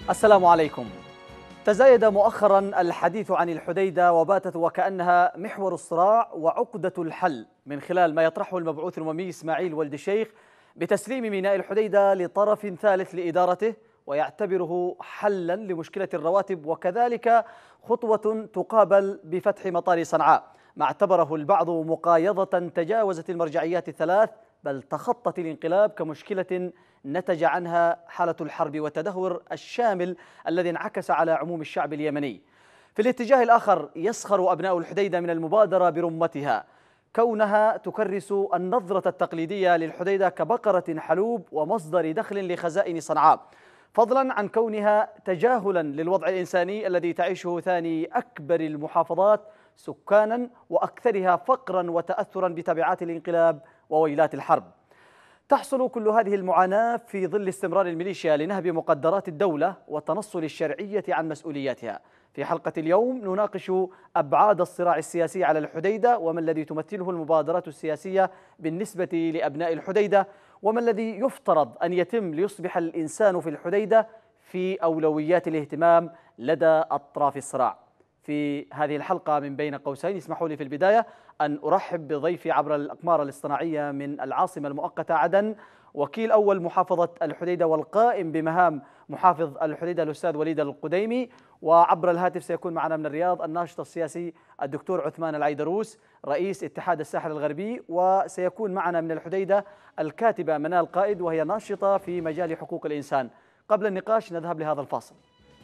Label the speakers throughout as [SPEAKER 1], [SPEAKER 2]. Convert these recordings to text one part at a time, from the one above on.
[SPEAKER 1] السلام عليكم. تزايد مؤخرا الحديث عن الحديدة وباتت وكأنها محور الصراع وعقدة الحل من خلال ما يطرحه المبعوث الأممي إسماعيل ولد الشيخ بتسليم ميناء الحديدة لطرف ثالث لإدارته، ويعتبره حلا لمشكلة الرواتب وكذلك خطوة تقابل بفتح مطار صنعاء، ما اعتبره البعض مقايضة تجاوزت المرجعيات الثلاث بل تخطت الانقلاب كمشكلة نتج عنها حالة الحرب والتدهور الشامل الذي انعكس على عموم الشعب اليمني. في الاتجاه الآخر يسخر أبناء الحديدة من المبادرة برمتها كونها تكرس النظرة التقليدية للحديدة كبقرة حلوب ومصدر دخل لخزائن صنعاء، فضلا عن كونها تجاهلا للوضع الإنساني الذي تعيشه ثاني أكبر المحافظات سكانا وأكثرها فقرا وتأثرا بتبعات الانقلاب وويلات الحرب. تحصل كل هذه المعاناة في ظل استمرار الميليشيا لنهب مقدرات الدولة وتنصل الشرعية عن مسؤولياتها. في حلقة اليوم نناقش أبعاد الصراع السياسي على الحديدة، وما الذي تمثله المبادرات السياسية بالنسبة لأبناء الحديدة، وما الذي يفترض أن يتم ليصبح الإنسان في الحديدة في أولويات الاهتمام لدى أطراف الصراع. في هذه الحلقة من بين قوسين اسمحوا لي في البداية أن أرحب بضيفي عبر الأقمار الاصطناعية من العاصمة المؤقتة عدن وكيل أول محافظة الحديدة والقائم بمهام محافظ الحديدة الأستاذ وليد القديمي، وعبر الهاتف سيكون معنا من الرياض الناشط السياسي الدكتور عثمان العيدروس رئيس اتحاد الساحل الغربي، وسيكون معنا من الحديدة الكاتبة منال قائد وهي ناشطة في مجال حقوق الإنسان. قبل النقاش نذهب لهذا الفاصل.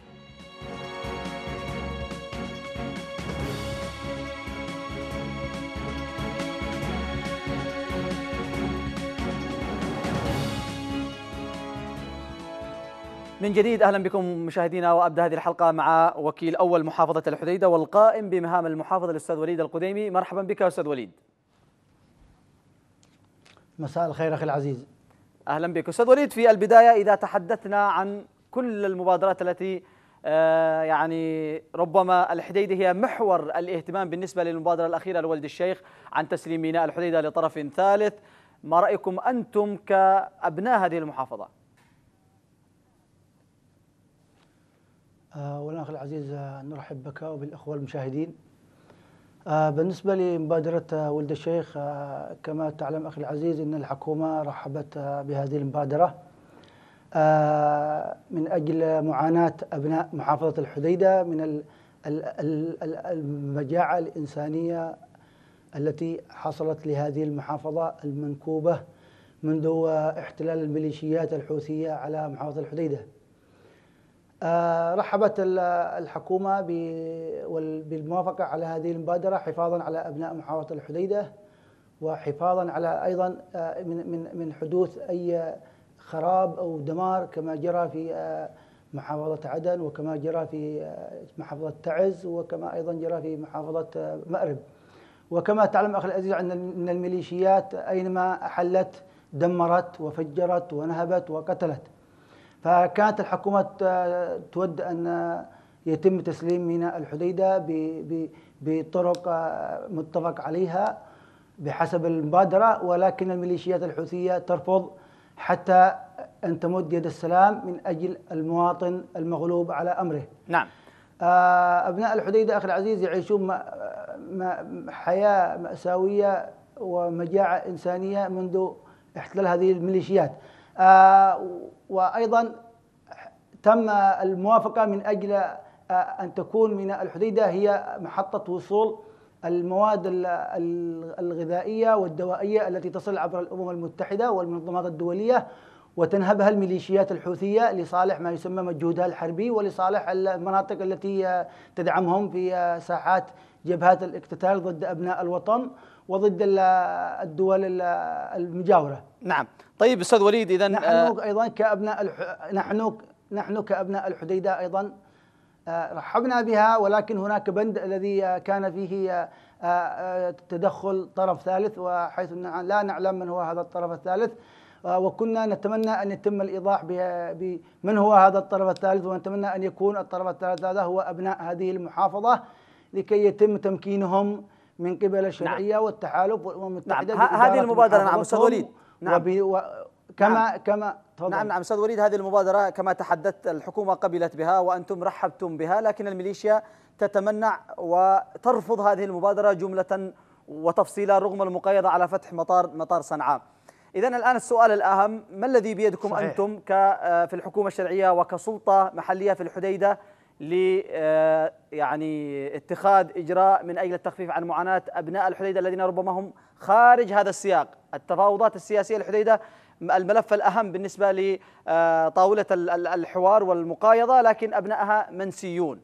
[SPEAKER 1] من جديد أهلا بكم مشاهدينا، وأبدأ هذه الحلقة مع وكيل أول محافظة الحديدة والقائم بمهام المحافظة الأستاذ وليد القديمي. مرحبا بك أستاذ وليد.
[SPEAKER 2] مساء الخير أخي العزيز.
[SPEAKER 1] أهلا بك أستاذ وليد. في البداية إذا تحدثنا عن كل المبادرات التي يعني ربما الحديدة هي محور الاهتمام بالنسبة للمبادرة الأخيرة لولد الشيخ عن تسليم ميناء الحديدة لطرف ثالث، ما رأيكم أنتم كأبناء هذه المحافظة؟
[SPEAKER 2] أولا أخي العزيز نرحب بك وبالأخوة المشاهدين. بالنسبة لمبادرة ولد الشيخ كما تعلم أخي العزيز أن الحكومة رحبت بهذه المبادرة من أجل معاناة أبناء محافظة الحديدة من المجاعة الإنسانية التي حصلت لهذه المحافظة المنكوبة منذ احتلال الميليشيات الحوثية على محافظة الحديدة. رحبت الحكومة بالموافقة على هذه المبادرة حفاظا على أبناء محافظة الحديدة، وحفاظا على أيضا من حدوث أي خراب أو دمار كما جرى في محافظة عدن وكما جرى في محافظة تعز وكما أيضا جرى في محافظة مأرب. وكما تعلم أخي العزيز أن الميليشيات أينما حلت دمرت وفجرت ونهبت وقتلت، فكانت الحكومة تود أن يتم تسليم ميناء الحديدة بطرق متفق عليها بحسب المبادرة، ولكن الميليشيات الحوثية ترفض حتى أن تمد يد السلام من أجل المواطن المغلوب على أمره.
[SPEAKER 1] نعم.
[SPEAKER 2] أبناء الحديدة أخي العزيز يعيشون حياة مأساوية ومجاعة إنسانية منذ احتلال هذه الميليشيات، وأيضا تم الموافقة من أجل أن تكون ميناء الحديدة هي محطة وصول المواد الغذائية والدوائية التي تصل عبر الأمم المتحدة والمنظمات الدولية وتنهبها الميليشيات الحوثية لصالح ما يسمى مجهودها الحربي ولصالح المناطق التي تدعمهم في ساحات جبهات الاقتتال ضد أبناء الوطن وضد الدول المجاورة.
[SPEAKER 1] نعم. طيب أستاذ وليد، إذن
[SPEAKER 2] نحن أيضا كأبناء نحن كأبناء الحديدة أيضا رحبنا بها، ولكن هناك بند الذي كان فيه تدخل طرف ثالث، وحيث لا نعلم من هو هذا الطرف الثالث، وكنا نتمنى أن يتم الإيضاح بمن هو هذا الطرف الثالث، ونتمنى أن يكون الطرف الثالث هذا هو أبناء هذه المحافظة لكي يتم تمكينهم من قبل الشرعية. نعم. والتحالف والأمم المتحدة.
[SPEAKER 1] نعم. هذه المبادرة. نعم أستاذ وليد. نعم.
[SPEAKER 2] كما تفضل.
[SPEAKER 1] نعم أستاذ وليد، هذه المبادرة كما تحدثت الحكومة قبلت بها وأنتم رحبتم بها، لكن الميليشيا تتمنع وترفض هذه المبادرة جملة وتفصيلا رغم المقايضة على فتح مطار صنعاء. إذن الآن السؤال الأهم، ما الذي بيدكم صحيح. أنتم في الحكومة الشرعية وكسلطة محلية في الحديدة يعني اتخاذ إجراء من أجل التخفيف عن معاناة أبناء الحديدة الذين ربما هم خارج هذا السياق؟ التفاوضات السياسية الحديدة الملف الأهم بالنسبة لطاولة الحوار والمقايضة، لكن أبنائها منسيون.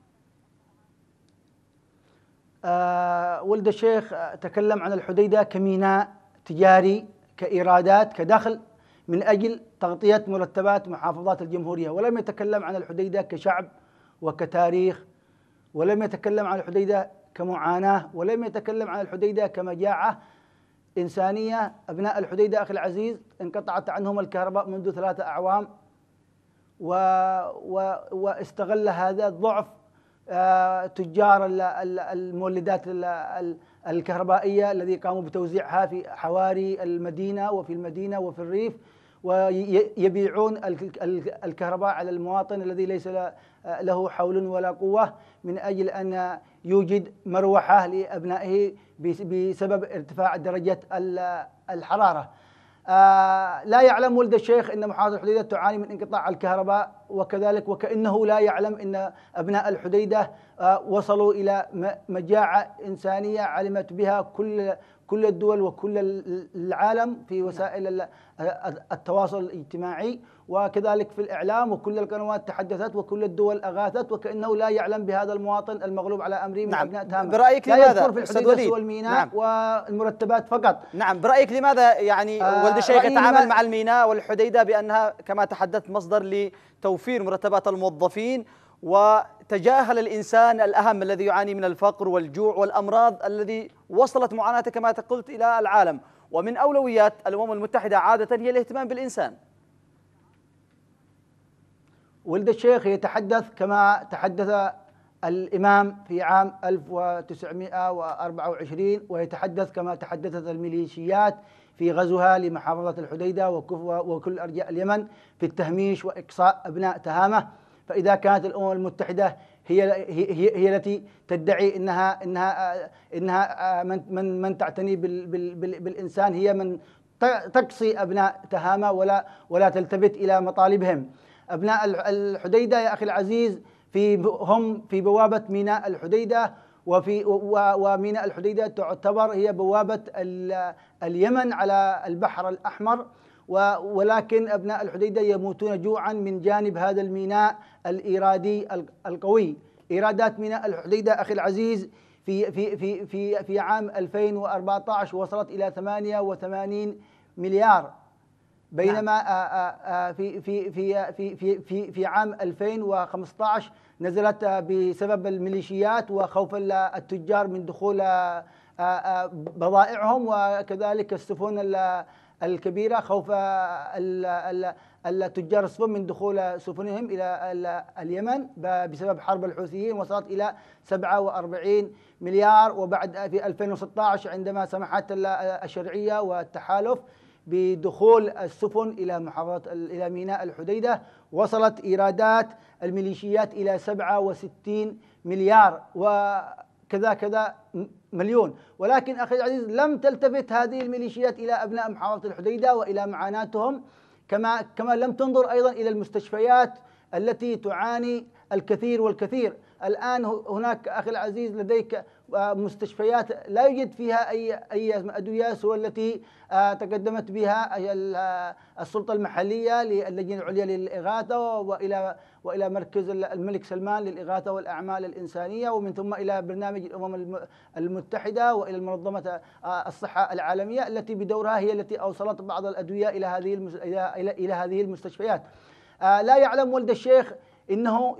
[SPEAKER 2] ولد الشيخ تكلم عن الحديدة كميناء تجاري، كإيرادات، كدخل من أجل تغطية مرتبات محافظات الجمهورية، ولم يتكلم عن الحديدة كشعب وكتاريخ، ولم يتكلم عن الحديدة كمعاناة، ولم يتكلم عن الحديدة كمجاعة إنسانية. أبناء الحديدة أخي العزيز انقطعت عنهم الكهرباء منذ 3 أعوام، واستغل هذا الضعف تجار المولدات الكهربائية الذي قاموا بتوزيعها في حواري المدينة وفي المدينة وفي الريف، ويبيعون الكهرباء على المواطن الذي ليس له حول ولا قوة من أجل أن يوجد مروحة لأبنائه بسبب ارتفاع درجة الحرارة. لا يعلم ولد الشيخ أن محافظة الحديدة تعاني من انقطاع الكهرباء، وكذلك وكأنه لا يعلم أن أبناء الحديدة وصلوا إلى مجاعة إنسانية علمت بها كل الدول وكل العالم في وسائل التواصل الاجتماعي، وكذلك في الإعلام، وكل القنوات تحدثت وكل الدول أغاثت، وكأنه لا يعلم بهذا المواطن المغلوب على أمره من أبناء تامر.
[SPEAKER 1] برأيك
[SPEAKER 2] لا
[SPEAKER 1] لماذا
[SPEAKER 2] يذكر في الحديدة سوى الميناء والمرتبات فقط.
[SPEAKER 1] نعم، برأيك لماذا يعني ولد الشيخ يتعامل مع الميناء والحديدة بأنها كما تحدثت مصدر لتوفير مرتبات الموظفين، وتجاهل الإنسان الأهم الذي يعاني من الفقر والجوع والأمراض الذي وصلت معاناته كما قلت إلى العالم، ومن أولويات الأمم المتحدة عادة هي الاهتمام بالإنسان؟
[SPEAKER 2] ولد الشيخ يتحدث كما تحدث الإمام في عام 1924، ويتحدث كما تحدثت الميليشيات في غزوها لمحافظة الحديدة وكل أرجاء اليمن في التهميش وإقصاء أبناء تهامة. فإذا كانت الأمم المتحدة هي التي تدعي إنها من تعتني بالإنسان، هي من تقصي أبناء تهامة ولا تلتفت إلى مطالبهم. أبناء الحديدة يا أخي العزيز هم في بوابة ميناء الحديدة، وميناء الحديدة تعتبر هي بوابة اليمن على البحر الأحمر، ولكن أبناء الحديدة يموتون جوعا من جانب هذا الميناء الإيرادي القوي. إيرادات ميناء الحديدة أخي العزيز في عام 2014 وصلت إلى 88 مليار، بينما في عام 2015 نزلت بسبب الميليشيات وخوف التجار من دخول بضائعهم، وكذلك السفن الكبيرة خوف التجار السفن من دخول سفنهم إلى اليمن بسبب حرب الحوثيين، وصلت إلى 47 مليار. وبعد في 2016 عندما سمحت الشرعية والتحالف بدخول السفن إلى ميناء الحديدة، وصلت إيرادات الميليشيات إلى 67 مليار وكذا مليون. ولكن أخي العزيز لم تلتفت هذه الميليشيات إلى أبناء محافظة الحديدة وإلى معاناتهم، كما لم تنظر أيضا إلى المستشفيات التي تعاني الكثير والكثير. الآن هناك أخي العزيز لديك مستشفيات لا يوجد فيها أي أدوية سوى التي تقدمت بها السلطة المحلية للجنة العليا للإغاثة، وإلى مركز الملك سلمان للإغاثة والأعمال الإنسانية، ومن ثم إلى برنامج الأمم المتحدة وإلى المنظمة الصحة العالمية التي بدورها هي التي أوصلت بعض الأدوية إلى هذه المستشفيات. لا يعلم ولد الشيخ إنه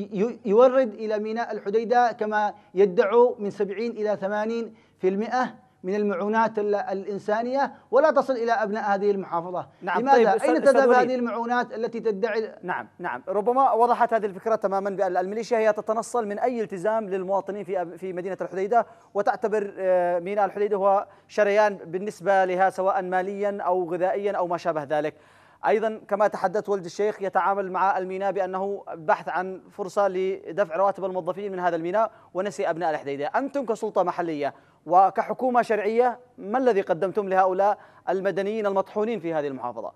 [SPEAKER 2] يورد إلى ميناء الحديدة كما يدعوا من 70 إلى 80% من المعونات الإنسانية ولا تصل إلى أبناء هذه المحافظة.
[SPEAKER 1] نعم.
[SPEAKER 2] لماذا؟
[SPEAKER 1] طيب
[SPEAKER 2] أين تذهب هذه المعونات التي تدعي؟
[SPEAKER 1] نعم، ربما وضحت هذه الفكرة تماما بأن الميليشيا هي تتنصل من أي التزام للمواطنين في مدينة الحديدة، وتعتبر ميناء الحديدة هو شريان بالنسبة لها سواء ماليا أو غذائيا أو ما شابه ذلك. أيضا كما تحدث ولد الشيخ يتعامل مع الميناء بأنه بحث عن فرصة لدفع رواتب الموظفين من هذا الميناء ونسي أبناء الحديدة. أنتم كسلطة محلية وكحكومة شرعية ما الذي قدمتم لهؤلاء المدنيين المطحونين في هذه المحافظة؟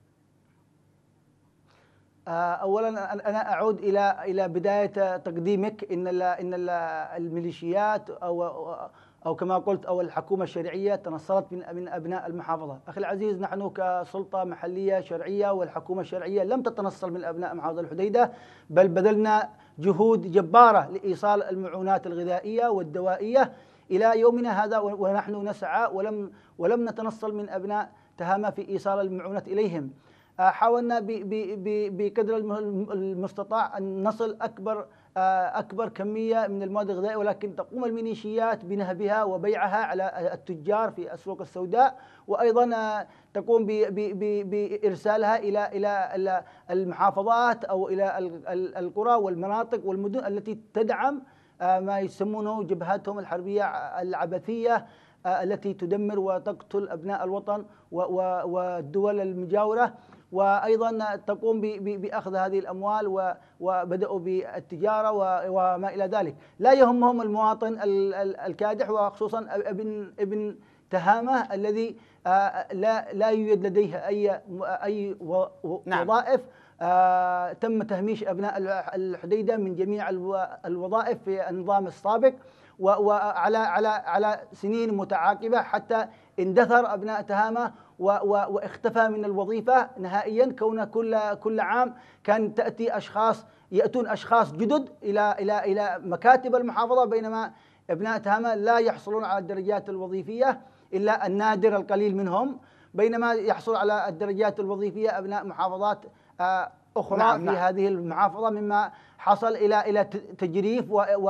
[SPEAKER 2] اولا انا اعود الى بدايه تقديمك ان الميليشيات او كما قلت او الحكومه الشرعيه تنصلت من ابناء المحافظه. اخي العزيز، نحن كسلطه محليه شرعيه والحكومه الشرعيه لم تتنصل من ابناء محافظه الحديده، بل بذلنا جهود جباره لايصال المعونات الغذائيه والدوائيه الى يومنا هذا، ونحن نسعى ولم نتنصل من ابناء تهامه في ايصال المعونات اليهم. حاولنا بقدر المستطاع أن نصل أكبر كمية من المواد الغذائية، ولكن تقوم الميليشيات بنهبها وبيعها على التجار في السوق السوداء، وأيضا تقوم بإرسالها إلى المحافظات أو إلى القرى والمناطق والمدن التي تدعم ما يسمونه جبهاتهم الحربية العبثية التي تدمر وتقتل أبناء الوطن والدول المجاورة. وأيضا تقوم بأخذ هذه الأموال وبدأوا بالتجارة وما إلى ذلك. لا يهمهم المواطن الكادح، وخصوصا ابن تهامة الذي لا يوجد لديه أي وظائف. تم تهميش أبناء الحديدة من جميع الوظائف في النظام السابق وعلى سنين متعاقبة، حتى اندثر أبناء تهامة واختفى من الوظيفة نهائيا، كون كل عام كان يأتون أشخاص جدد إلى مكاتب المحافظة، بينما أبناء تهامة لا يحصلون على الدرجات الوظيفية إلا النادر القليل منهم، بينما يحصل على الدرجات الوظيفية أبناء محافظات أخرى في هذه المحافظة، مما حصل إلى تجريف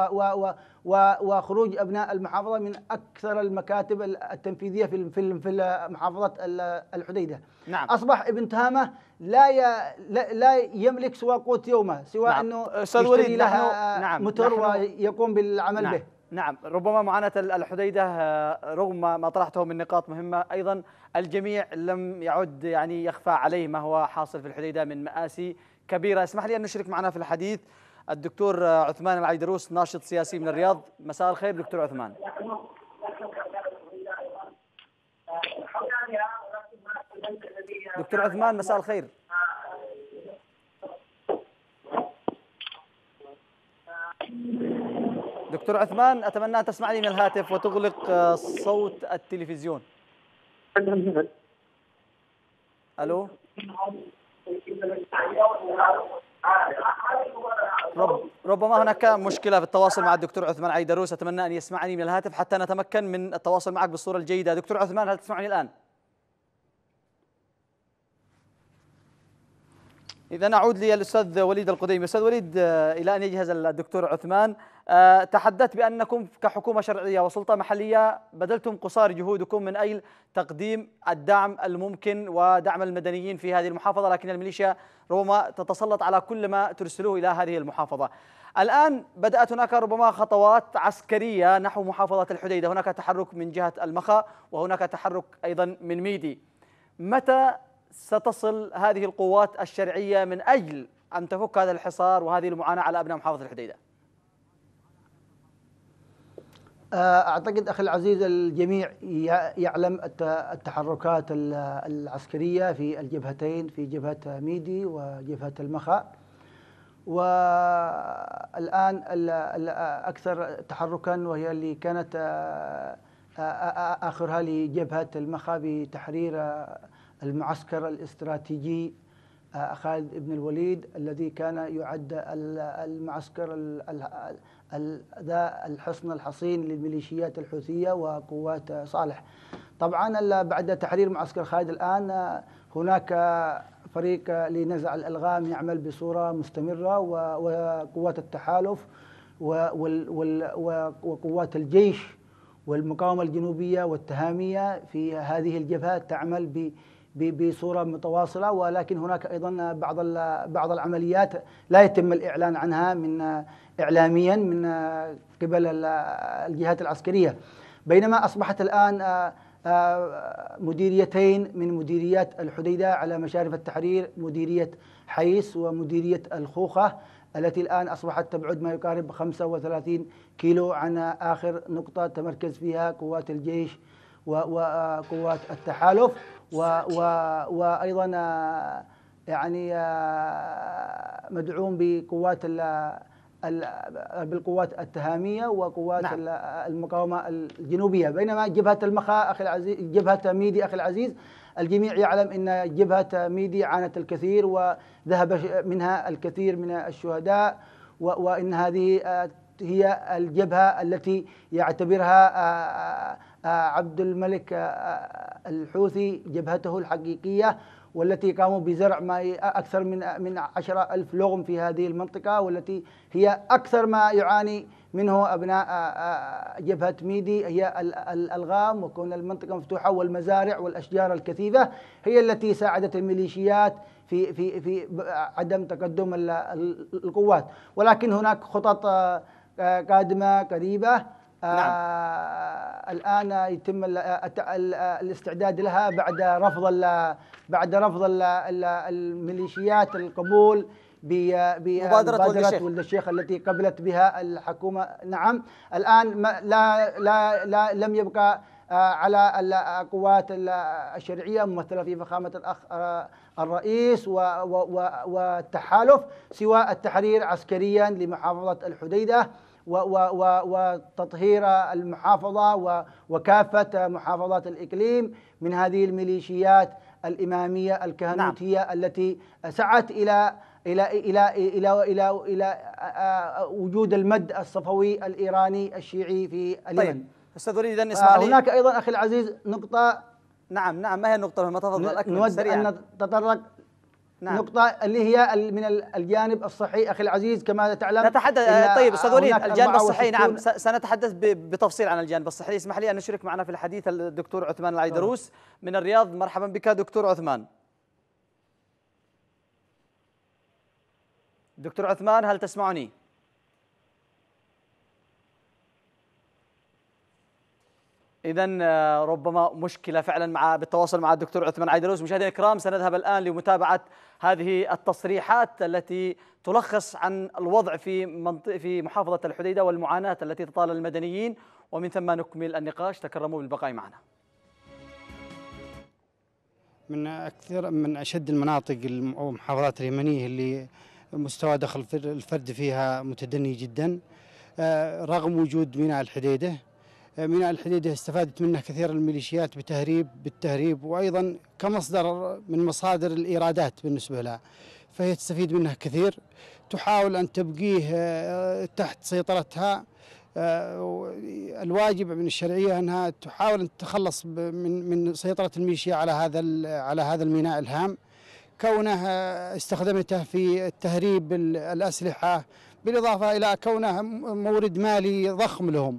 [SPEAKER 2] وخروج أبناء المحافظة من أكثر المكاتب التنفيذية في محافظة الحديدة.
[SPEAKER 1] نعم.
[SPEAKER 2] أصبح ابن تهامة لا يملك سوى قوت يومه، سوى أنه يشتري لها متر ويقوم بالعمل به.
[SPEAKER 1] نعم، ربما معاناة الحديدة رغم ما طرحته من نقاط مهمة، أيضا الجميع لم يعد يخفى عليه ما هو حاصل في الحديدة من مآسي كبيرة. اسمح لي أن نشرك معنا في الحديث الدكتور عثمان العيدروس، ناشط سياسي من الرياض. مساء الخير دكتور عثمان. دكتور عثمان مساء الخير. دكتور عثمان، أتمنى أن تسمعني من الهاتف وتغلق صوت التلفزيون. ألو. ربما هناك مشكلة في التواصل مع الدكتور عثمان عيدروس، أتمنى أن يسمعني من الهاتف حتى نتمكن من التواصل معك بالصورة الجيدة. دكتور عثمان، هل تسمعني الآن؟ إذا نعود للأستاذ وليد القديمي. أستاذ وليد، إلى أن يجهز الدكتور عثمان، تحدثت بأنكم كحكومة شرعية وسلطة محلية بذلتم قصارى جهودكم من أجل تقديم الدعم الممكن ودعم المدنيين في هذه المحافظة، لكن الميليشيا ربما تتسلط على كل ما ترسلوه إلى هذه المحافظة. الآن بدأت هناك ربما خطوات عسكرية نحو محافظة الحديدة، هناك تحرك من جهة المخا وهناك تحرك أيضا من ميدي. متى ستصل هذه القوات الشرعية من أجل أن تفك هذا الحصار وهذه المعاناة على أبناء محافظة الحديدة؟
[SPEAKER 2] أعتقد أخي العزيز الجميع يعلم التحركات العسكرية في الجبهتين، في جبهة ميدي وجبهة المخا، والآن الأكثر تحركا وهي اللي كانت آخرها لجبهة المخا بتحرير المعسكر الاستراتيجي خالد بن الوليد، الذي كان يعد المعسكر ذا الحصن الحصين للميليشيات الحوثية وقوات صالح. طبعا بعد تحرير معسكر خالد الآن هناك فريق لنزع الألغام يعمل بصورة مستمرة، وقوات التحالف وقوات الجيش والمقاومة الجنوبية والتهامية في هذه الجبهات تعمل بصورة متواصلة، ولكن هناك أيضا بعض العمليات لا يتم الإعلان عنها إعلاميا من قبل الجهات العسكرية. بينما أصبحت الآن مديريتين من مديريات الحديدة على مشارف التحرير، مديرية حيس ومديرية الخوخة، التي الآن أصبحت تبعد ما يقارب 35 كيلو عن آخر نقطة تمركز فيها قوات الجيش وقوات التحالف، وأيضا يعني مدعوم بالقوات التهامية وقوات
[SPEAKER 1] نعم.
[SPEAKER 2] المقاومة الجنوبية. بينما جبهة المخا أخي العزيز، جبهة ميدي أخي العزيز، الجميع يعلم أن جبهة ميدي عانت الكثير وذهب منها الكثير من الشهداء، وإن هذه هي الجبهة التي يعتبرها عبد الملك الحوثي جبهته الحقيقية، والتي قاموا بزرع ما أكثر من 10,000 لغم في هذه المنطقة، والتي هي أكثر ما يعاني منه أبناء جبهة ميدي هي الألغام، وكون المنطقة مفتوحة، والمزارع والأشجار الكثيفة هي التي ساعدت الميليشيات في عدم تقدم القوات. ولكن هناك خطط قادمة قريبة.
[SPEAKER 1] نعم.
[SPEAKER 2] الآن يتم الاستعداد لها بعد رفض الميليشيات القبول بمبادرة ولد الشيخ التي قبلت بها الحكومة. نعم، الآن لم يبقى على القوات الشرعية ممثلة في فخامة الأخ الرئيس والتحالف سوى التحرير عسكريا لمحافظة الحديدة وتطهير المحافظة وكافة محافظات الإقليم من هذه الميليشيات الإمامية الكهنوتية. نعم. التي سعت إلى وجود المد الصفوي الإيراني الشيعي في اليمن.
[SPEAKER 1] طيب أستاذ وليد، إذن اسمح لي.
[SPEAKER 2] هناك أيضا أخي العزيز نقطة.
[SPEAKER 1] نعم، ما هي النقطة المهمة؟ تفضل أكمل
[SPEAKER 2] نود
[SPEAKER 1] سريعا.
[SPEAKER 2] أن نتطرق. نعم. نقطة اللي هي من الجانب الصحي أخي العزيز، كما تعلم
[SPEAKER 1] نتحدث. طيب أستاذ وليد، الجانب الصحي، نعم سنتحدث بتفصيل عن الجانب الصحي. اسمح لي أن نشرك معنا في الحديث الدكتور عثمان العيدروس من الرياض. مرحبا بك دكتور عثمان. دكتور عثمان، هل تسمعني؟ إذن ربما مشكلة فعلا بالتواصل مع الدكتور عثمان عيدروس. مشاهدينا الكرام، سنذهب الآن لمتابعة هذه التصريحات التي تلخص عن الوضع في محافظة الحديدة والمعاناة التي تطال المدنيين، ومن ثم نكمل النقاش. تكرموا بالبقاء معنا.
[SPEAKER 3] من أشد المناطق أو المحافظات اليمنية اللي مستوى دخل الفرد فيها متدني جدا، رغم وجود ميناء الحديدة. ميناء الحديدة استفادت منه كثير الميليشيات بالتهريب، وأيضا كمصدر من مصادر الإيرادات بالنسبة لها، فهي تستفيد منه كثير. تحاول أن تبقيه تحت سيطرتها. الواجب من الشرعية أنها تحاول أن تتخلص من سيطرة الميليشيا على هذا الميناء الهام، كونه استخدمته في تهريب الأسلحة، بالإضافة إلى كونه مورد مالي ضخم لهم،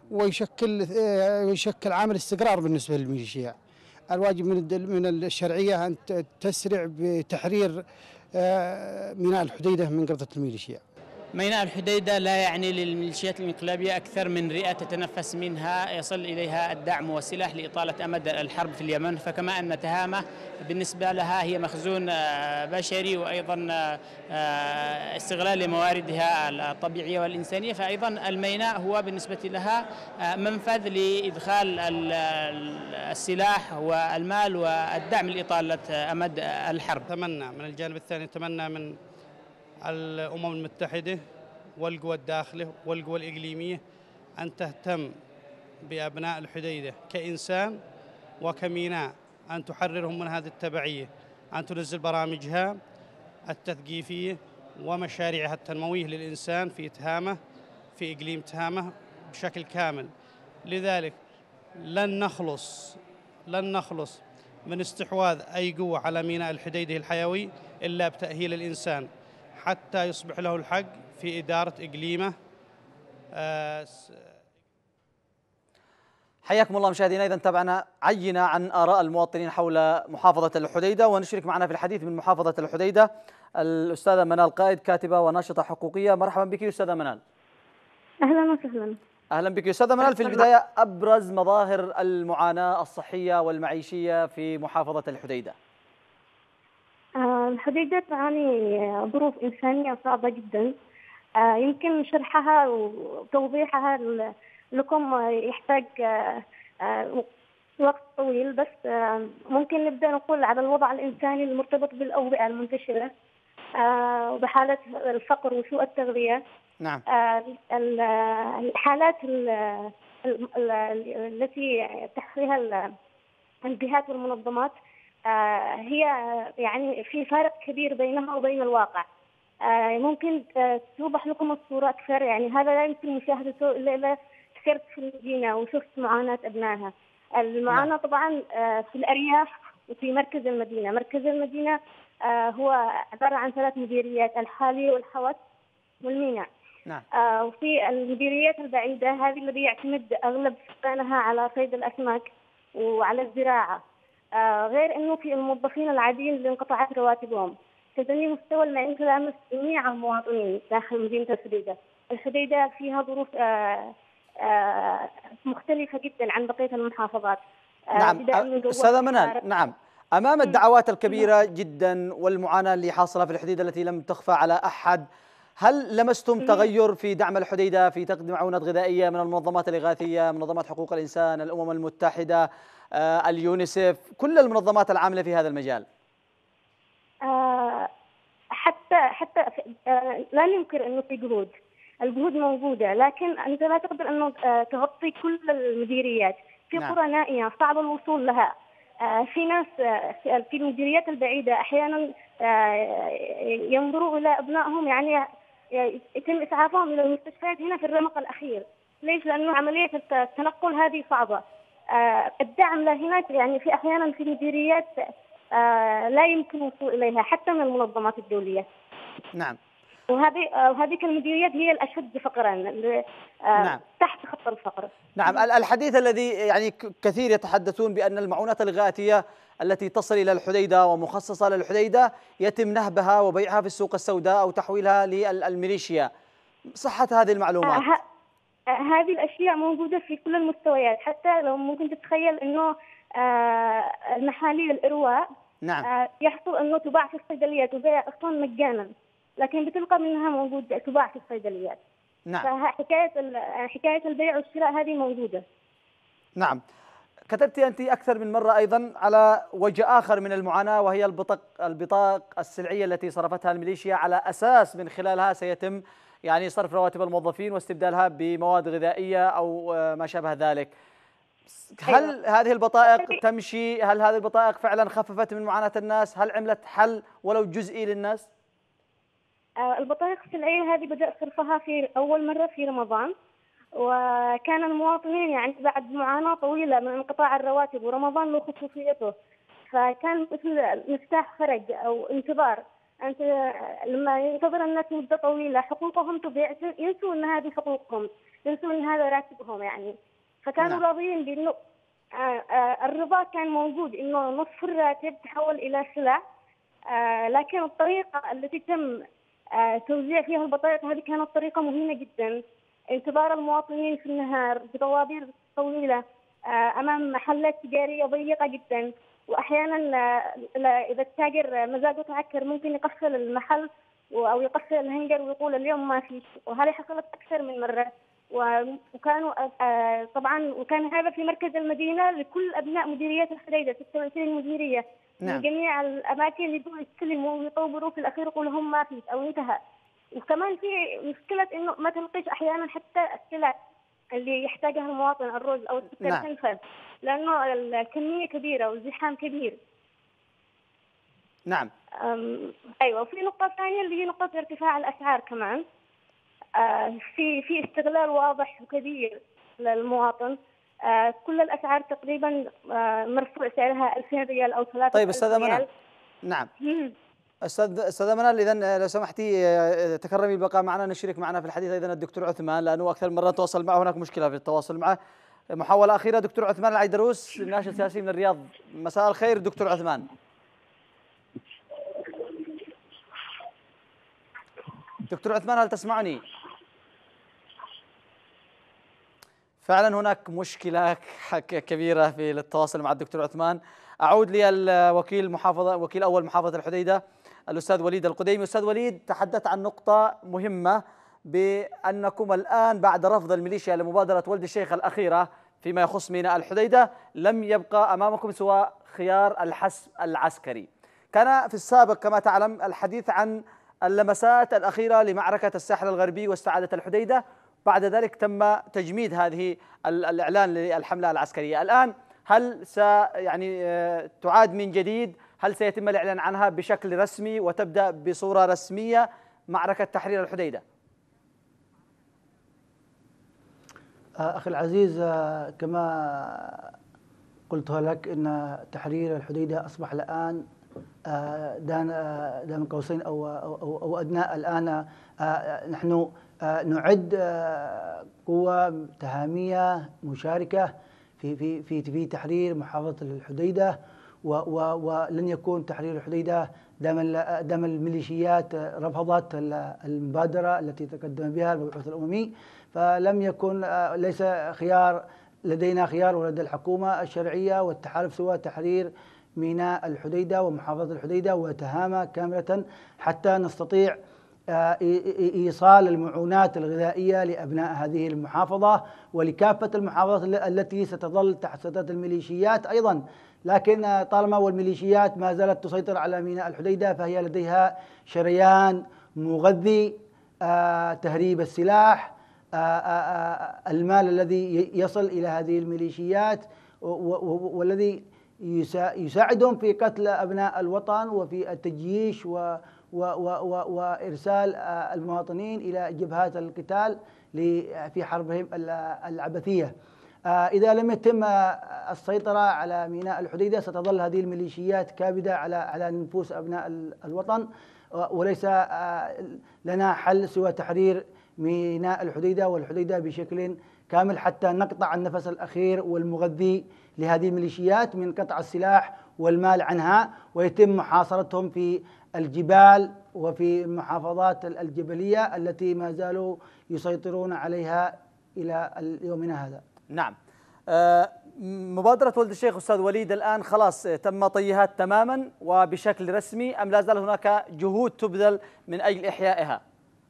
[SPEAKER 3] ويشكل عامل استقرار بالنسبة للميليشيا. الواجب من الشرعية أن تسرع بتحرير ميناء الحديدة من قبضة الميليشيا.
[SPEAKER 4] ميناء الحديدة لا يعني للميليشيات الانقلابية أكثر من رئة تتنفس منها يصل إليها الدعم والسلاح لإطالة أمد الحرب في اليمن. فكما أن تهامة بالنسبة لها هي مخزون بشري وأيضا استغلال لمواردها الطبيعية والإنسانية، فأيضا الميناء هو بالنسبة لها منفذ لإدخال السلاح والمال والدعم لإطالة أمد الحرب.
[SPEAKER 3] أتمنى من الجانب الثاني، أتمنى من الأمم المتحدة والقوى الداخلية والقوى الإقليمية أن تهتم بأبناء الحديدة كإنسان وكميناء، أن تحررهم من هذه التبعية، أن تنزل برامجها التثقيفية ومشاريعها التنموية للإنسان في تهامة، في إقليم تهامة بشكل كامل. لذلك لن نخلص من استحواذ أي قوة على ميناء الحديدة الحيوي إلا بتأهيل الإنسان حتى يصبح له الحق في إدارة إقليمه.
[SPEAKER 1] حياكم الله مشاهدينا. إذا تابعنا عينة عن آراء المواطنين حول محافظة الحديدة، ونشرك معنا في الحديث من محافظة الحديدة الأستاذة منال قائد، كاتبة وناشطة حقوقية. مرحبا بك أستاذة منال.
[SPEAKER 5] أهلا وسهلا.
[SPEAKER 1] أهلا بك أستاذة منال. في البداية أبرز مظاهر المعاناة الصحية والمعيشية في محافظة الحديدة.
[SPEAKER 5] الحديدة تعاني ظروف إنسانية صعبة جدا. يمكن شرحها وتوضيحها لكم يحتاج وقت طويل، بس ممكن نبدأ نقول على الوضع الإنساني المرتبط بالأوبئة المنتشرة وبحالة الفقر وسوء التغذية.
[SPEAKER 1] نعم.
[SPEAKER 5] الحالات التي تحصيها الجهات والمنظمات هي يعني في فارق كبير بينها وبين الواقع. ممكن توضح لكم الصورة أكثر، يعني هذا لا يمكن مشاهدته إلا إذا سرت في المدينة وشفت معاناة أبنائها. المعاناة طبعا في الأرياف وفي مركز المدينة. مركز المدينة هو عبارة عن 3 مديريات: الحالية والحوت والميناء.
[SPEAKER 1] نعم.
[SPEAKER 5] وفي المديريات البعيدة هذه الذي يعتمد أغلب سكانها على صيد الأسماك وعلى الزراعة، غير أنه في الموظفين العاديين اللي انقطعت رواتبهم. تدني مستوى المعيشة تلامس جميع المواطنين داخل مدينة الحديدة. الحديدة فيها ظروف مختلفة جدا عن بقية المحافظات.
[SPEAKER 1] نعم أستاذة منال، نعم، أمام الدعوات الكبيرة جدا والمعاناة اللي حاصلة في الحديدة التي لم تخفى على أحد، هل لمستم تغير في دعم الحديدة في تقديم معونات غذائية من المنظمات الإغاثية، منظمات حقوق الإنسان، الأمم المتحدة، اليونيسف، كل المنظمات العاملة في هذا المجال؟
[SPEAKER 5] حتى لا ننكر انه في جهود، الجهود موجوده، لكن انت لا تقدر انه تغطي كل المديريات. في
[SPEAKER 1] نعم.
[SPEAKER 5] قرى نائيه صعب الوصول لها. في ناس في المديريات البعيده احيانا ينظروا الى ابنائهم، يعني يتم اسعافهم الى المستشفيات هنا في الرمق الاخير. ليش؟ لانه عمليه التنقل هذه صعبه. الدعم لهناك يعني في احيانا في مديريات لا يمكن الوصول اليها حتى من المنظمات الدوليه.
[SPEAKER 1] نعم.
[SPEAKER 5] وهذه المديريات هي الاشد فقرا،
[SPEAKER 1] نعم.
[SPEAKER 5] تحت خط الفقر.
[SPEAKER 1] نعم. الحديث الذي يعني كثير يتحدثون بأن المعونات الغاثية التي تصل إلى الحديدة ومخصصة للحديدة يتم نهبها وبيعها في السوق السوداء أو تحويلها للميليشيا، صحة هذه المعلومات؟
[SPEAKER 5] هذه الأشياء موجودة في كل المستويات. حتى لو ممكن تتخيل أنه المحاليل الإرواء،
[SPEAKER 1] نعم،
[SPEAKER 5] يحصل أنه تباع في الصيدليات وبيع أصلا مجانا، لكن بتلقى منها موجود تباع في الصيدليات.
[SPEAKER 1] نعم.
[SPEAKER 5] فحكاية البيع والشراء هذه موجودة.
[SPEAKER 1] نعم. كتبت أنت أكثر من مرة أيضا على وجه آخر من المعاناة، وهي البطاق السلعية التي صرفتها الميليشيا على أساس من خلالها سيتم يعني صرف رواتب الموظفين واستبدالها بمواد غذائية أو ما شابه ذلك. هل هذه البطائق تمشي؟ هل هذه البطائق فعلا خففت من معاناة الناس؟ هل عملت حل ولو جزئي للناس؟
[SPEAKER 5] البطائق السلعية هذه بدأ صرفها في أول مرة في رمضان، وكان المواطنين يعني بعد معاناة طويلة من انقطاع الرواتب، ورمضان له خصوصيته، فكان مثل مفتاح فرج أو انتظار. أنت لما ينتظر الناس مدة طويلة حقوقهم تضيع، ينسوا أن هذه حقوقهم، ينسوا أن هذا راتبهم يعني. فكانوا راضيين بأنه الرضا كان موجود أنه نصف الراتب تحول إلى سلع، لكن الطريقة التي تم توزيع فيها البطائق هذه كانت طريقة مهمة جدا. انتظار المواطنين في النهار بطوابير طويلة أمام محلات تجارية ضيقة جدا، وأحيانا إذا التاجر مزاجه تعكر ممكن يقفل المحل أو يقفل الهنجر ويقول اليوم ما فيش، وهذه حصلت أكثر من مرة. وكانوا طبعا وكان هذا في مركز المدينة لكل أبناء مديريات الحديدة 26 مديرية.
[SPEAKER 1] نعم.
[SPEAKER 5] من جميع الأماكن اللي يجوا يستلموا ويطوروا في الأخير يقولوا هم ما فيش أو انتهى. وكمان في مشكلة إنه ما تلقيش أحيانا حتى السلع اللي يحتاجها المواطن، الرز أو السكر
[SPEAKER 1] نعم.
[SPEAKER 5] تنفذ، لأنه الكمية كبيرة والزحام كبير.
[SPEAKER 1] نعم.
[SPEAKER 5] أيوة. وفي نقطة ثانية اللي هي نقطة ارتفاع الأسعار كمان. في استغلال واضح وكبير للمواطن. كل الأسعار تقريبا مرفوع سعرها 2000 ريال أو 3000
[SPEAKER 1] طيب أستاذة منال.
[SPEAKER 5] ريال.
[SPEAKER 1] نعم. أستاذة منال، إذن لو سمحتي تكرمي البقاء معنا، نشرك معنا في الحديث أيضا الدكتور عثمان، لأنه أكثر مرة نتواصل معه، هناك مشكلة في التواصل معه. محاولة أخيرة دكتور عثمان العيدروس، الناشط السياسي من الرياض. مساء الخير دكتور عثمان. دكتور عثمان هل تسمعني؟ فعلا هناك مشكلة كبيرة في التواصل مع الدكتور عثمان. أعود للوكيل وكيل أول محافظة الحديدة الأستاذ وليد القديمي. أستاذ وليد، تحدث عن نقطة مهمة بأنكم الآن بعد رفض الميليشيا لمبادرة ولد الشيخ الأخيرة فيما يخص ميناء الحديدة لم يبقى أمامكم سوى خيار الحسم العسكري. كان في السابق كما تعلم الحديث عن اللمسات الأخيرة لمعركة الساحل الغربي واستعادة الحديدة، بعد ذلك تم تجميد هذه الإعلان للحملة العسكرية. الآن هل تعاد من جديد؟ هل سيتم الإعلان عنها بشكل رسمي وتبدأ بصورة رسمية معركة تحرير الحديدة؟
[SPEAKER 2] أخي العزيز، كما قلتها لك أن تحرير الحديدة أصبح الآن دام قوسين أو أدنى. الآن نحن نعد قوة تهامية مشاركة في تحرير محافظة الحديدة، ولن يكون تحرير الحديدة دام الميليشيات رفضت المبادرة التي تقدم بها المبعوث الأممي، فلم يكن ليس لدينا خيار ولدى الحكومة الشرعية والتحالف سوى تحرير ميناء الحديدة ومحافظة الحديدة وتهامة كاملة حتى نستطيع إيصال المعونات الغذائية لأبناء هذه المحافظة ولكافة المحافظات التي ستظل تحت سيطرة الميليشيات أيضا. لكن طالما والميليشيات ما زالت تسيطر على ميناء الحديدة فهي لديها شريان مغذي، تهريب السلاح، المال الذي يصل إلى هذه الميليشيات والذي يساعدهم في قتل أبناء الوطن وفي التجييش وإرسال المواطنين إلى جبهات القتال في حربهم العبثية. إذا لم يتم السيطرة على ميناء الحديدة ستظل هذه الميليشيات كابدة على نفوس أبناء الوطن، وليس لنا حل سوى تحرير ميناء الحديدة والحديدة بشكل كامل حتى نقطع النفس الأخير والمغذي لهذه الميليشيات من قطع السلاح والمال عنها، ويتم محاصرتهم في الجبال وفي المحافظات الجبلية التي ما زالوا يسيطرون عليها إلى يومنا هذا.
[SPEAKER 1] نعم. مبادرة ولد الشيخ أستاذ وليد الآن خلاص تم طيها تماما وبشكل رسمي، أم لا زال هناك جهود تبذل من أجل إحيائها؟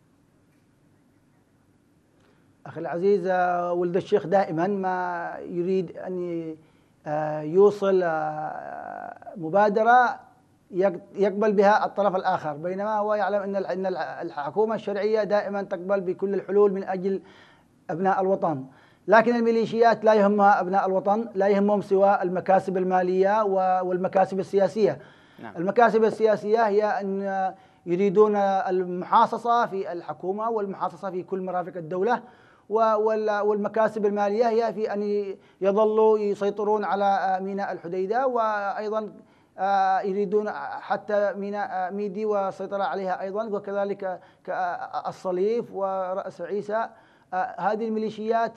[SPEAKER 2] أخي العزيز، ولد الشيخ دائما ما يريد أن يوصل مبادرة يقبل بها الطرف الآخر، بينما هو يعلم أن الحكومة الشرعية دائما تقبل بكل الحلول من أجل أبناء الوطن. لكن الميليشيات لا يهمها أبناء الوطن، لا يهمهم سوى المكاسب المالية والمكاسب السياسية.
[SPEAKER 1] نعم.
[SPEAKER 2] المكاسب السياسية هي أن يريدون المحاصصة في الحكومة والمحاصصة في كل مرافق الدولة، والمكاسب المالية هي في أن يظلوا يسيطرون على ميناء الحديدة، وأيضا يريدون حتى ميناء ميدي والسيطرة عليها أيضا، وكذلك الصليف ورأس عيسى. هذه الميليشيات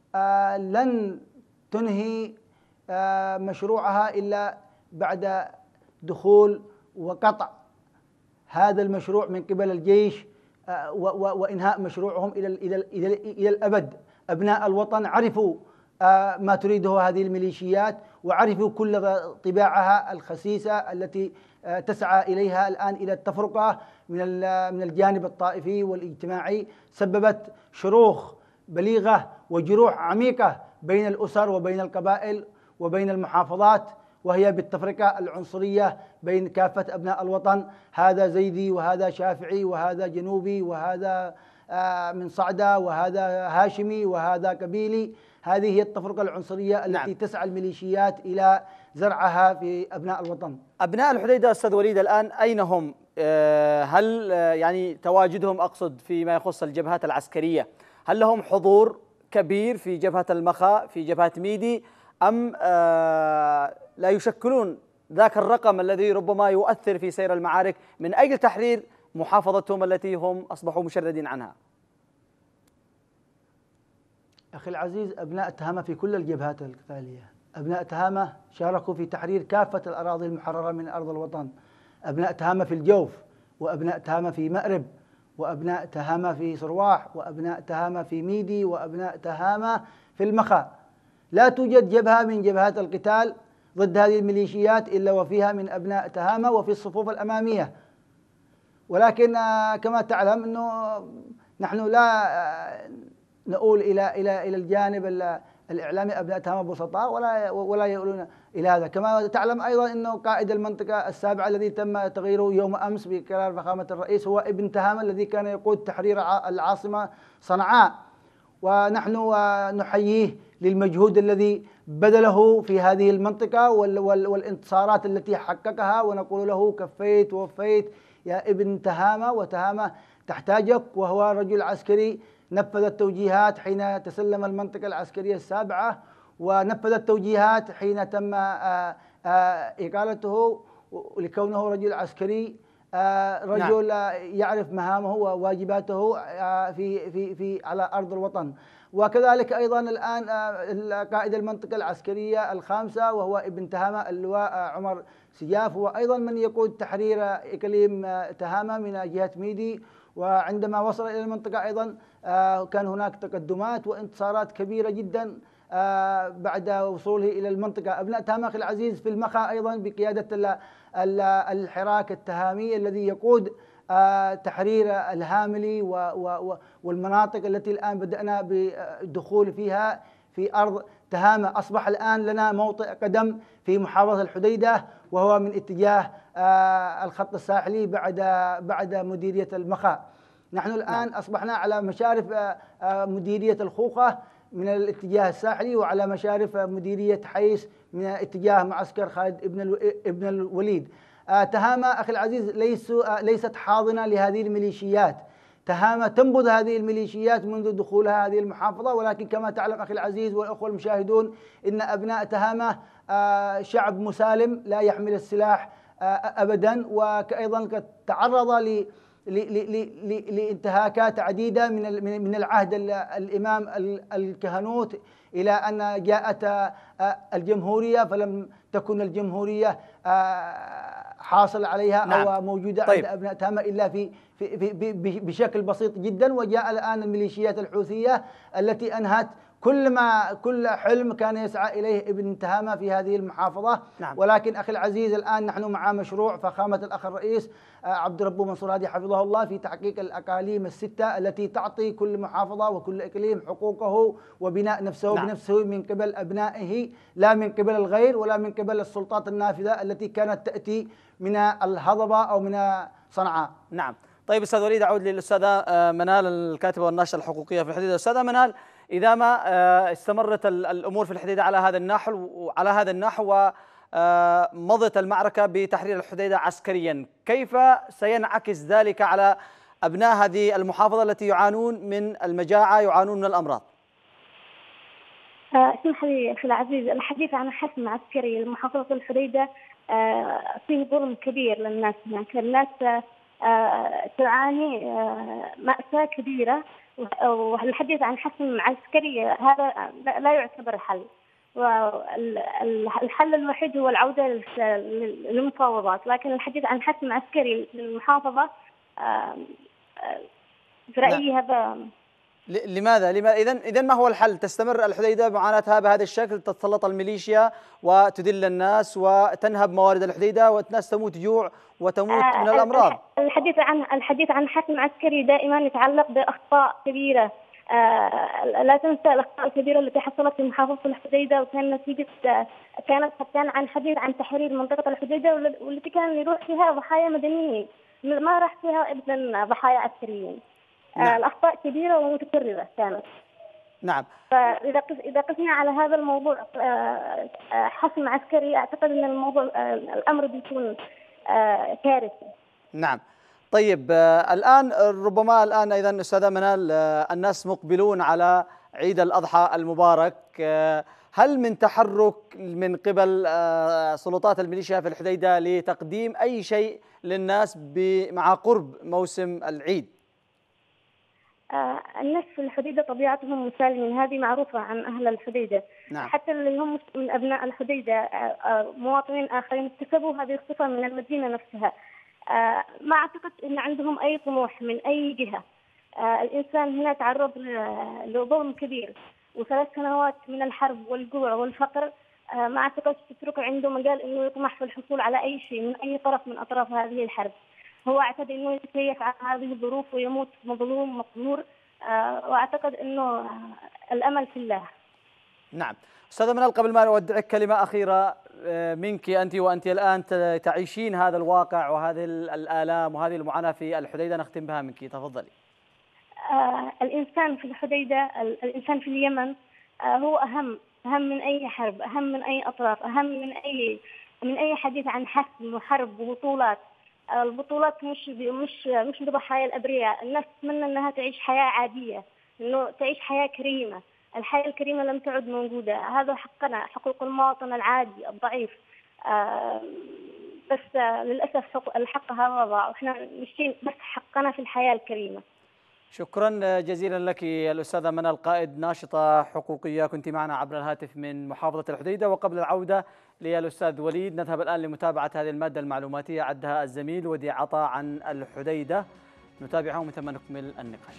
[SPEAKER 2] لن تنهي مشروعها إلا بعد دخول وقطع هذا المشروع من قبل الجيش وإنهاء مشروعهم إلى الأبد. أبناء الوطن عرفوا ما تريده هذه الميليشيات، وعرفوا كل طباعها الخسيسة التي تسعى إليها الآن إلى التفرقة من الجانب الطائفي والاجتماعي، سببت شروخ بليغة وجروح عميقة بين الأسر وبين القبائل وبين المحافظات، وهي بالتفرقة العنصرية بين كافة أبناء الوطن، هذا زيدي وهذا شافعي وهذا جنوبي وهذا من صعدة وهذا هاشمي وهذا قبيلي. هذه هي التفرقة العنصرية التي تسعى الميليشيات إلى زرعها في أبناء الوطن.
[SPEAKER 1] أبناء الحديدة أستاذ وليد الآن أين هم؟ هل يعني تواجدهم أقصد فيما يخص الجبهات العسكرية، هل لهم حضور كبير في جبهة المخا في جبهة ميدي، أم لا يشكلون ذاك الرقم الذي ربما يؤثر في سير المعارك من أجل تحرير محافظتهم التي هم أصبحوا مشردين عنها؟
[SPEAKER 2] أخي العزيز، أبناء تهامة في كل الجبهات القتالية، أبناء تهامة شاركوا في تحرير كافة الأراضي المحررة من أرض الوطن، أبناء تهامة في الجوف، وأبناء تهامة في مأرب، وأبناء تهامة في صرواح، وأبناء تهامة في ميدي، وأبناء تهامة في المخا. لا توجد جبهة من جبهات القتال ضد هذه الميليشيات إلا وفيها من أبناء تهامة وفي الصفوف الأمامية. ولكن كما تعلم أنه نحن لا نؤول إلى الجانب الإعلامي. أبناء تهامة بسطاء ولا يؤولون إلى هذا. كما تعلم أيضا أنه قائد المنطقة السابعة الذي تم تغييره يوم أمس بقرار فخامة الرئيس هو ابن تهامة الذي كان يقود تحرير العاصمة صنعاء، ونحن نحييه للمجهود الذي بذله في هذه المنطقة والانتصارات التي حققها، ونقول له كفيت ووفيت يا ابن تهامة، وتهامة تحتاجك. وهو رجل عسكري نفذ التوجيهات حين تسلم المنطقة العسكرية السابعة، ونفذ التوجيهات حين تم إقالته لكونه رجل عسكري، رجل يعرف مهامه وواجباته في على أرض الوطن. وكذلك أيضا الآن قائد المنطقة العسكرية الخامسة وهو ابن تهامة اللواء عمر سجاف، هو أيضا من يقود تحرير إقليم تهامة من جهة ميدي. وعندما وصل إلى المنطقة أيضا كان هناك تقدمات وانتصارات كبيرة جدا بعد وصوله إلى المنطقة. أبناء تهامة أخي العزيز في المخا أيضا بقيادة الحراك التهامي الذي يقود تحرير الهاملي والمناطق التي الآن بدأنا بالدخول فيها في أرض تهامة. أصبح الآن لنا موطئ قدم في محافظة الحديدة، وهو من اتجاه الخط الساحلي بعد مديرية المخا. نحن الآن أصبحنا على مشارف مديرية الخوخة من الاتجاه الساحلي، وعلى مشارف مديرية حيس من اتجاه معسكر خالد ابن الوليد. تهامة أخي العزيز ليست حاضنة لهذه الميليشيات. تهامة تنبذ هذه الميليشيات منذ دخولها هذه المحافظة، ولكن كما تعلم أخي العزيز والأخوة المشاهدون إن أبناء تهامة شعب مسالم لا يحمل السلاح أبدا، وأيضا تعرض لانتهاكات عديدة من العهد الإمام الكهنوت إلى أن جاءت الجمهورية، فلم تكن الجمهورية حاصل عليها أو موجودة عند أبناء تهامة إلا بشكل بسيط جدا. وجاء الآن الميليشيات الحوثية التي أنهت كل حلم كان يسعى إليه ابن تهامة في هذه المحافظة. ولكن أخي العزيز الآن نحن مع مشروع فخامة الأخ الرئيس عبد ربه منصور هادي حفظه الله في تحقيق الأقاليم الستة التي تعطي كل محافظة وكل إقليم حقوقه وبناء نفسه بنفسه من قبل أبنائه، لا من قبل الغير ولا من قبل السلطات النافذة التي كانت تأتي من الهضبة أو من صنعاء.
[SPEAKER 1] نعم. طيب أستاذ وليد، أعود للأستاذة منال الكاتبة والناشطة الحقوقية في الحديدة. أستاذة منال، إذا ما استمرت الأمور في الحديدة على هذا النحو ومضت المعركة بتحرير الحديدة عسكريا، كيف سينعكس ذلك على أبناء هذه المحافظة التي يعانون من المجاعة، يعانون من الأمراض؟
[SPEAKER 5] اسمح لي أخي العزيز، الحديث عن حسم عسكري لمحافظة الحديدة فيه ظلم كبير للناس هناك. الناس تعاني مأساة كبيرة، والحديث عن حسم عسكري هذا لا يعتبر حل، والحل الوحيد هو العودة للمفاوضات. لكن الحديث عن حسم عسكري للمحافظة في رأيي هذا
[SPEAKER 1] لماذا؟ إذن ما هو الحل؟ تستمر الحديدة بمعاناتها بهذا الشكل، تتسلط الميليشيا وتذل الناس وتنهب موارد الحديدة والناس تموت جوع وتموت من الأمراض.
[SPEAKER 5] الحديث عن حسم عسكري دائما يتعلق بأخطاء كبيرة. لا تنسى الأخطاء الكبيرة التي حصلت في محافظة الحديدة، وكان نتيجة كان عن حديث عن تحرير منطقة الحديدة، والتي كان يروح فيها ضحايا مدنيين، ما راح فيها ابدا ضحايا عسكريين. الأخطاء كبيرة ومتكررة كانت.
[SPEAKER 1] نعم.
[SPEAKER 5] فإذا قسنا على هذا الموضوع حسم عسكري، أعتقد أن الأمر بيكون كارثة.
[SPEAKER 1] نعم. طيب الآن ربما أيضا أستاذة منال الناس مقبلون على عيد الأضحى المبارك، هل من تحرك من قبل سلطات الميليشيا في الحديدة لتقديم أي شيء للناس مع قرب موسم العيد؟
[SPEAKER 5] الناس في الحديدة طبيعتهم مسالمين، هذه معروفة عن أهل الحديدة.
[SPEAKER 1] نعم.
[SPEAKER 5] حتى اللي هم من أبناء الحديدة مواطنين آخرين اكتسبوا هذه الصفة من المدينة نفسها. ما أعتقد أن عندهم أي طموح من أي جهة. الإنسان هنا تعرض لظلم كبير، و3 سنوات من الحرب والجوع والفقر. ما أعتقد تترك عنده مجال أنه يطمح في الحصول على أي شيء من أي طرف من أطراف هذه الحرب. هو اعتقد أنه يتكيف على هذه الظروف ويموت مظلوم مقهور. وأعتقد أنه الأمل في الله.
[SPEAKER 1] نعم. أستاذة منال، قبل ما أودعك كلمة أخيرة منك أنت، وأنت الآن تعيشين هذا الواقع وهذه الآلام وهذه المعاناة في الحديدة، نختم بها منك، تفضلي.
[SPEAKER 5] الإنسان في الحديدة، الإنسان في اليمن هو أهم من أي حرب، أهم من أي أطراف، أهم من أي حديث عن حسم وحرب وبطولات. البطولات مش بضحايا الأبرياء. الناس تتمنى أنها تعيش حياة عادية، أنه تعيش حياة كريمة. الحياة الكريمة لم تعد موجودة. هذا حقنا، حقوق المواطن العادي الضعيف. بس للأسف الحق هذا ضاع، وإحنا نشتي بس حقنا في الحياة الكريمة.
[SPEAKER 1] شكرا جزيلا لك الأستاذة منال قائد، ناشطة حقوقية، كنت معنا عبر الهاتف من محافظة الحديدة. وقبل العودة للأستاذ وليد، نذهب الآن لمتابعة هذه المادة المعلوماتية عدها الزميل ودي عطا عن الحديدة، نتابعها ومن ثم نكمل النقاش.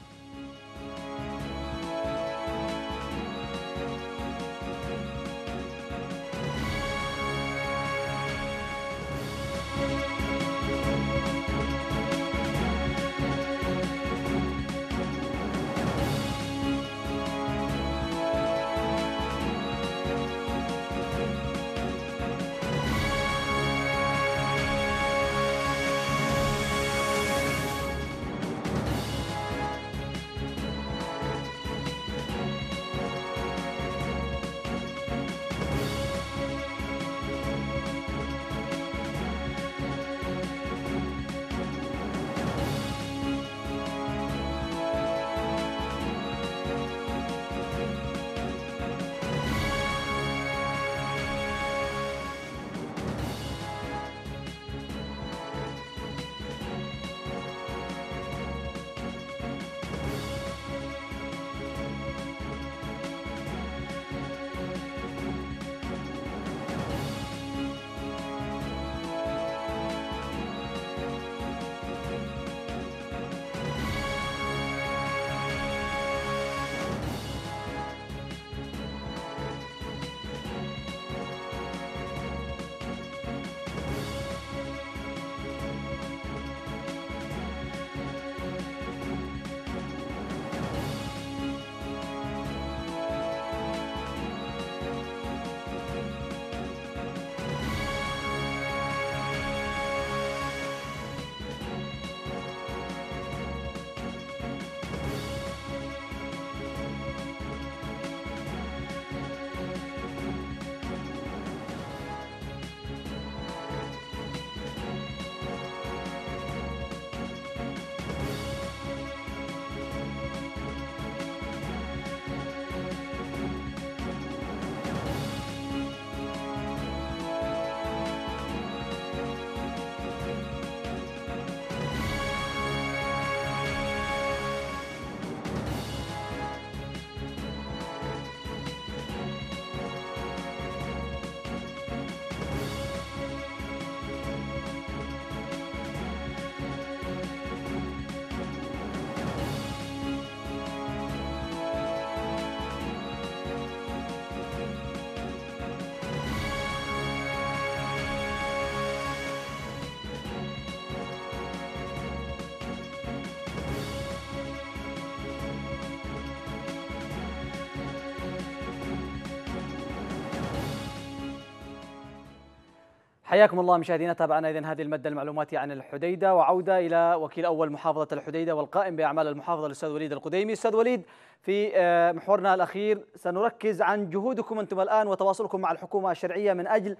[SPEAKER 1] حياكم الله مشاهدينا، تابعنا إذن هذه المادة المعلوماتية عن الحديدة، وعودة إلى وكيل أول محافظة الحديدة والقائم بأعمال المحافظة الأستاذ وليد القديمي. أستاذ وليد، في محورنا الأخير سنركز عن جهودكم أنتم الآن وتواصلكم مع الحكومة الشرعية من أجل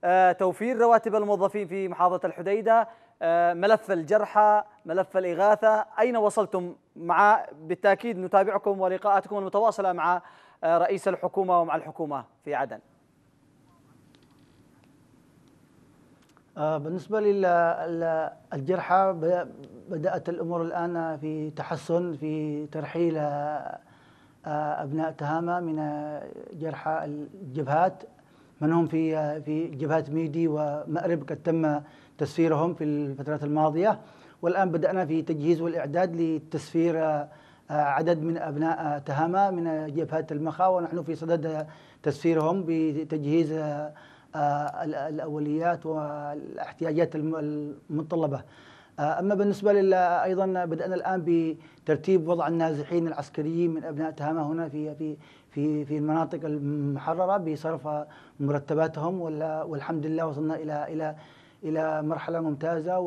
[SPEAKER 1] توفير رواتب الموظفين في محافظة الحديدة، ملف الجرحى، ملف الإغاثة، أين وصلتم؟ مع بالتأكيد نتابعكم ولقاءاتكم المتواصلة مع رئيس الحكومة ومع الحكومة في عدن.
[SPEAKER 2] بالنسبة للجرحى بدأت الأمور الآن في تحسن في ترحيل أبناء تهامة من جرحى الجبهات، من هم في جبهات ميدي ومأرب قد تم تسفيرهم في الفترات الماضية، والآن بدأنا في تجهيز والإعداد لتسفير عدد من أبناء تهامة من جبهات المخا، ونحن في صدد تسفيرهم بتجهيز الأوليات والاحتياجات المتطلبة. أما بالنسبة أيضا بدأنا الآن بترتيب وضع النازحين العسكريين من أبناء تهامة هنا في المناطق المحررة بصرف مرتباتهم، والحمد لله وصلنا إلى مرحلة ممتازة،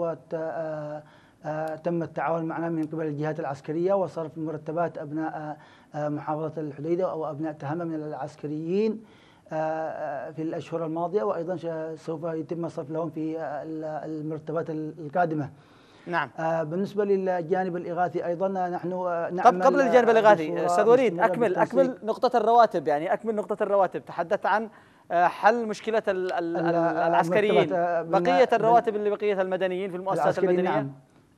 [SPEAKER 2] تم التعاون معنا من قبل الجهات العسكرية وصرف مرتبات أبناء محافظة الحديدة أو أبناء تهامة من العسكريين في الأشهر الماضية، وأيضا سوف يتم الصرف لهم في المرتبات القادمة.
[SPEAKER 1] نعم.
[SPEAKER 2] بالنسبة للجانب الإغاثي أيضا نحن نعمل
[SPEAKER 1] قبل الجانب الإغاثي أستاذ وليد، أكمل نقطة الرواتب، يعني أكمل نقطة الرواتب. تحدثت عن حل مشكلة العسكريين، بقية الرواتب اللي بقية المدنيين في المؤسسات المدنية.
[SPEAKER 2] نعم.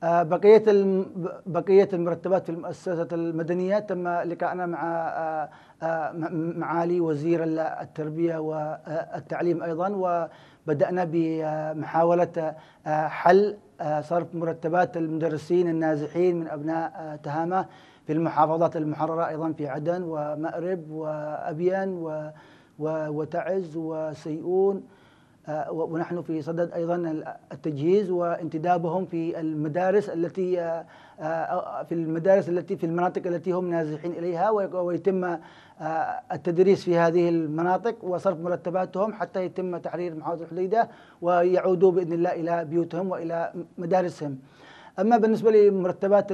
[SPEAKER 2] بقية المرتبات في المؤسسات المدنية تم لقاءنا مع معالي وزير التربية والتعليم أيضا، وبدأنا بمحاولة حل صرف مرتبات المدرسين النازحين من أبناء تهامة في المحافظات المحررة أيضا في عدن ومأرب وأبين وتعز وسيئون، ونحن في صدد أيضا التجهيز وانتدابهم في المدارس التي في المناطق التي هم نازحين إليها، ويتم التدريس في هذه المناطق وصرف مرتباتهم حتى يتم تحرير محافظة الحديدة ويعودوا بإذن الله إلى بيوتهم وإلى مدارسهم. أما بالنسبة لمرتبات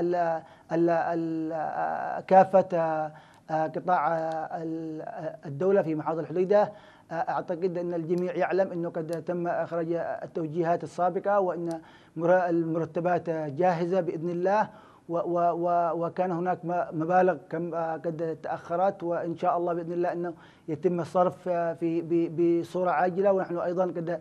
[SPEAKER 2] كافة قطاع الدولة في محافظة الحديدة، أعتقد أن الجميع يعلم أنه قد تم إخراج التوجيهات السابقة وأن المرتبات جاهزة بإذن الله، وكان هناك مبالغ قد تأخرت، وإن شاء الله بإذن الله أنه يتم الصرف بصورة عاجلة. ونحن أيضا قد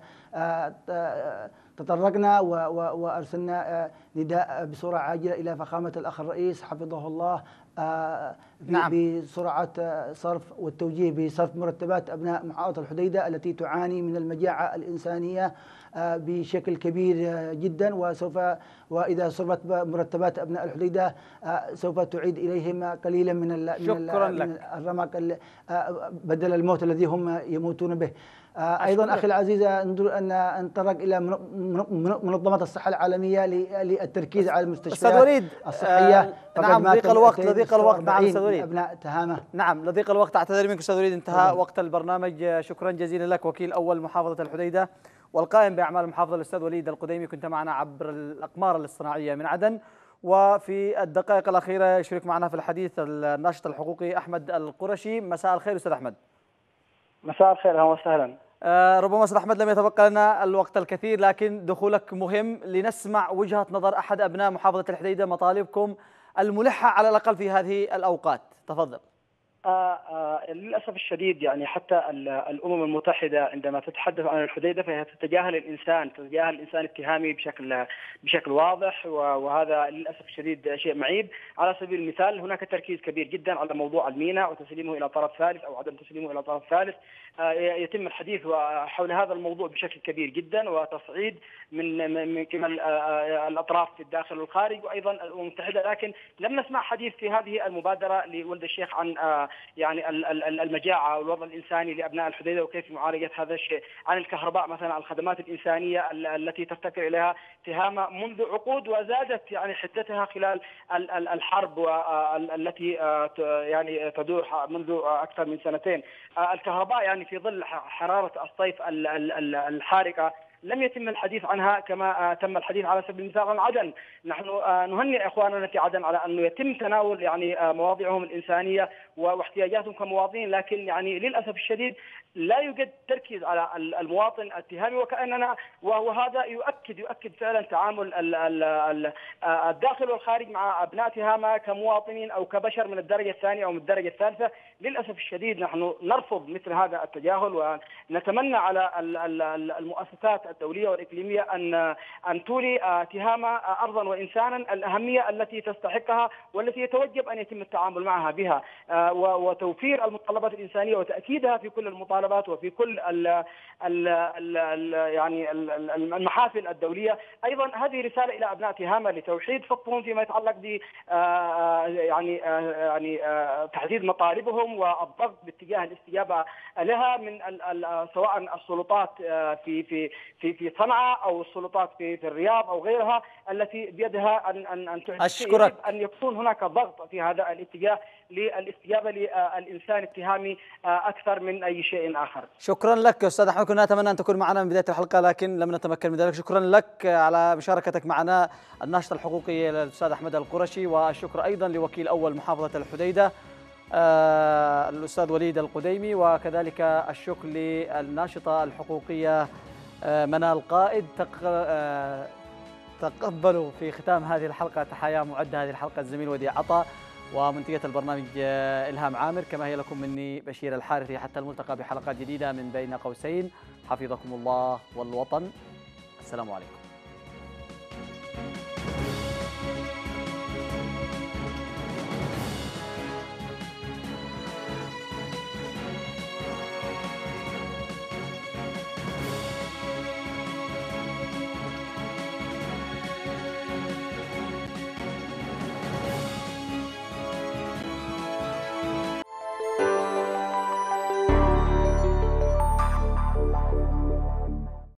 [SPEAKER 2] تطرقنا وأرسلنا نداء بصورة عاجلة إلى فخامة الأخ الرئيس حفظه الله
[SPEAKER 1] نعم.
[SPEAKER 2] بسرعة صرف والتوجيه بصرف مرتبات أبناء محافظة الحديدة التي تعاني من المجاعة الإنسانية بشكل كبير جدا، وإذا صرفت مرتبات أبناء الحديدة سوف تعيد إليهم قليلا من الرمق بدل الموت الذي هم يموتون به. أيضا أخي العزيز أن نتطرق إلى منظمة الصحة العالمية للتركيز على المستشفيات الصحية.
[SPEAKER 1] نعم، لضيق الوقت. نعم أستاذ وليد،
[SPEAKER 2] أبناء تهامة.
[SPEAKER 1] نعم، لضيق الوقت أعتذر منك أستاذ وليد، انتهى وقت البرنامج. شكرا جزيلا لك وكيل أول محافظة الحديدة والقائم بأعمال المحافظة الأستاذ وليد القديمي، كنت معنا عبر الأقمار الاصطناعية من عدن. وفي الدقائق الأخيرة يشارك معنا في الحديث الناشط الحقوقي أحمد القرشي. مساء الخير أستاذ أحمد.
[SPEAKER 6] مساء الخير، اهلا وسهلا.
[SPEAKER 1] ربما أستاذ أحمد لم يتبقى لنا الوقت الكثير، لكن دخولك مهم لنسمع وجهة نظر أحد أبناء محافظة الحديدة، مطالبكم الملحة على الأقل في هذه الأوقات. تفضل.
[SPEAKER 6] للأسف الشديد يعني حتى الأمم المتحدة عندما تتحدث عن الحديدة فهي تتجاهل الإنسان اتهامي بشكل واضح، وهذا للأسف الشديد شيء معيب. على سبيل المثال هناك تركيز كبير جدا على موضوع الميناء وتسليمه إلى طرف ثالث أو عدم تسليمه إلى طرف ثالث. يتم الحديث حول هذا الموضوع بشكل كبير جدا وتصعيد من قبل الأطراف في الداخل والخارج وأيضا الأمم المتحدة، لكن لم نسمع حديث في هذه المبادرة لولد الشيخ عن يعني المجاعة والوضع الإنساني لأبناء الحديدة وكيف معالجة هذا الشيء، عن الكهرباء مثلا، الخدمات الإنسانية التي تفتقر إليها تهامة منذ عقود وزادت يعني حدتها خلال الحرب التي يعني تدور منذ أكثر من سنتين. الكهرباء يعني في ظل حرارة الصيف الحارقة لم يتم الحديث عنها كما تم الحديث على سبيل المثال عن عدن. نحن نهنئ إخواننا في عدن على أنه يتم تناول يعني مواضيعهم الإنسانية واحتياجاتهم كمواطنين، لكن يعني للأسف الشديد لا يوجد تركيز على المواطن التهامي، وكأننا وهذا يؤكد فعلا تعامل الداخل والخارج مع أبناء تهامة كمواطنين أو كبشر من الدرجة الثانية أو من الدرجة الثالثة. للأسف الشديد نحن نرفض مثل هذا التجاهل، ونتمنى على المؤسسات الدولية والإقليمية أن تولي تهامة أرضا وإنسانا الأهمية التي تستحقها والتي يتوجب أن يتم التعامل معها بها، وتوفير المتطلبات الإنسانية وتأكيدها في كل المطالبات وفي كل يعني المحافل الدولية. أيضا هذه رسالة إلى أبناء تهامة لتوحيد خطهم فيما يتعلق ب يعني تحديد مطالبهم والضغط باتجاه الاستجابة لها من سواء السلطات في صنعاء أو السلطات في الرياض أو غيرها التي بيدها أن
[SPEAKER 1] أشكرك.
[SPEAKER 6] أن يكون هناك ضغط في هذا الاتجاه للاستجابة للإنسان التهامي أكثر من أي شيء آخر.
[SPEAKER 1] شكرا لك أستاذ أحمد، كنا نتمنى أن تكون معنا من بداية الحلقة لكن لم نتمكن من ذلك. شكرا لك على مشاركتك معنا الناشط الحقوقي الأستاذ أحمد القرشي، والشكر أيضا لوكيل أول محافظة الحديدة الأستاذ وليد القديمي، وكذلك الشكر للناشطة الحقوقية منال قائد. تقبلوا في ختام هذه الحلقة تحايا معد هذه الحلقة الزميل ودي عطا، ومنتجة البرنامج إلهام عامر، كما هي لكم مني بشير الحارثي. حتى الملتقى بحلقات جديدة من بين قوسين، حفظكم الله والوطن. السلام عليكم.